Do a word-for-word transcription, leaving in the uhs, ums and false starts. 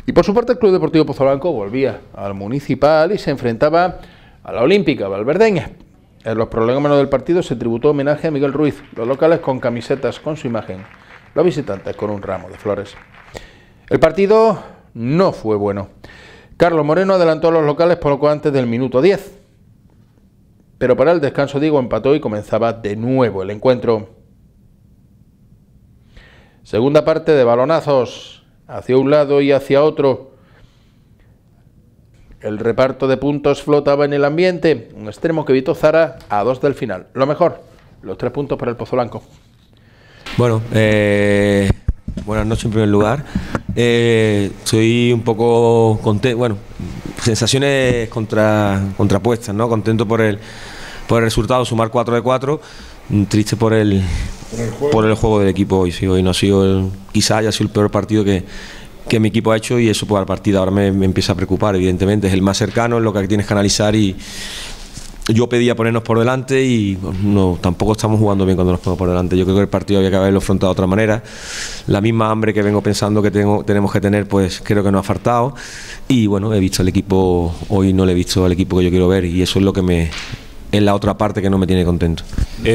Y por su parte el Club Deportivo Pozoblanco volvía al Municipal y se enfrentaba a la Olímpica valverdeña. En los prolegómenos del partido se tributó homenaje a Miguel Ruiz, los locales con camisetas con su imagen, los visitantes con un ramo de flores. El partido no fue bueno. Carlos Moreno adelantó a los locales poco antes del minuto diez. Pero para el descanso Diego empató y comenzaba de nuevo el encuentro. Segunda parte de balonazos hacia un lado y hacia otro. El reparto de puntos flotaba en el ambiente. Un extremo que evitó Zara a dos del final. Lo mejor, los tres puntos para el Pozoblanco. Bueno, eh, buenas noches en primer lugar. Eh, estoy un poco contento, bueno, sensaciones contra, contrapuestas, ¿no? Contento por el, por el resultado, sumar cuatro de cuatro. Triste por el, por el juego, por el juego del equipo hoy. Sí, hoy no ha sido, el, quizá haya sido el peor partido que, que mi equipo ha hecho, y eso por la partida ahora me, me empieza a preocupar. Evidentemente es el más cercano, es lo que tienes que analizar, y yo pedía ponernos por delante y no, tampoco estamos jugando bien cuando nos ponemos por delante. Yo creo que el partido había que haberlo afrontado de otra manera. La misma hambre que vengo pensando que tengo, tenemos que tener, pues creo que nos ha faltado. Y bueno, he visto el equipo, hoy no le he visto al equipo que yo quiero ver, y eso es lo que me, es la otra parte que no me tiene contento.